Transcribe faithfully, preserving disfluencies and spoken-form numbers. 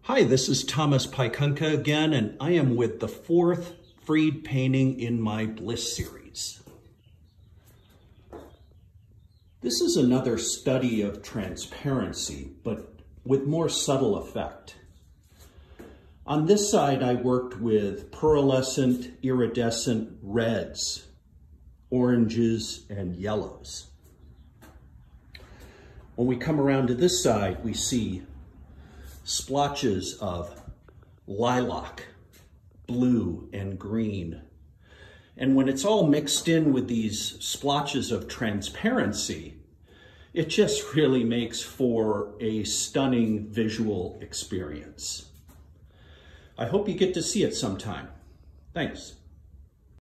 Hi, this is Thomas Piekunka again, and I am with the fourth freed painting in my Bliss series. This is another study of transparency, but with more subtle effect. On this side, I worked with pearlescent, iridescent reds, oranges, and yellows. When we come around to this side, we see splotches of lilac, blue, and green. And when it's all mixed in with these splotches of transparency, it just really makes for a stunning visual experience. I hope you get to see it sometime. Thanks.